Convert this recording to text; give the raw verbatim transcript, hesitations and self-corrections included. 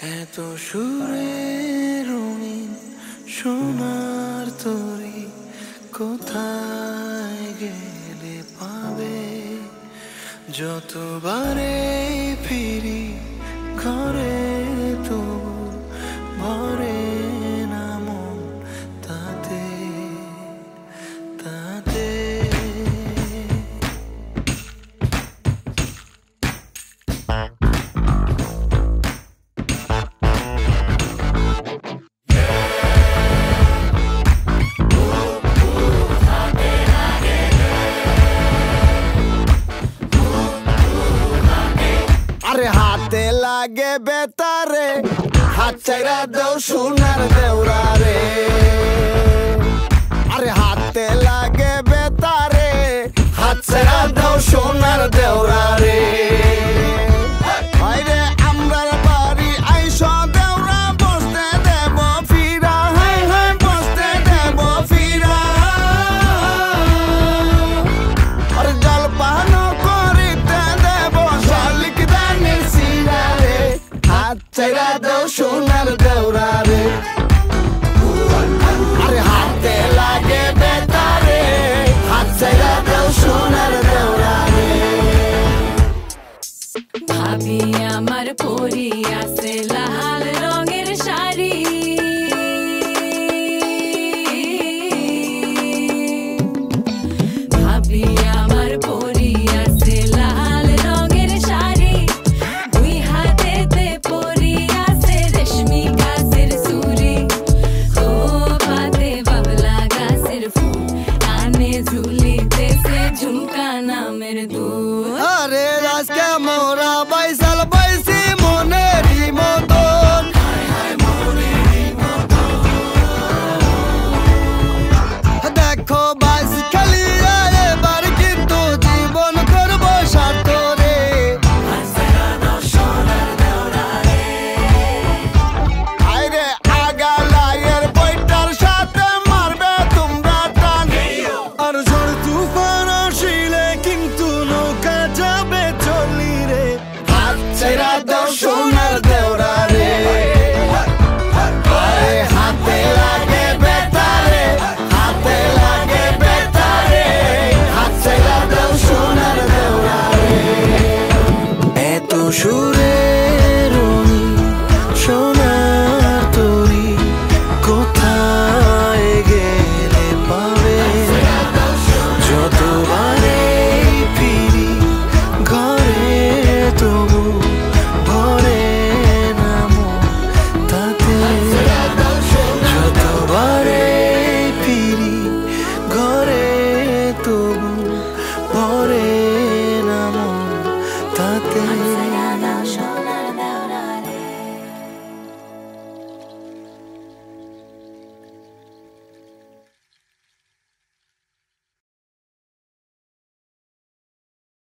এত সুরে রঙিন সোনার তরি কোথায় গেলে পাবে? যতবারে ফিরি ঘরে তবু ভরে না মন তাতে তাতে। আরে হাতে লাগে বেতারে, হাত চাইরা দেও সোনার দেওরা রে। আরে হাতে লাগে বেতারে, হাত চাইরা দেও সোনার দেওরা।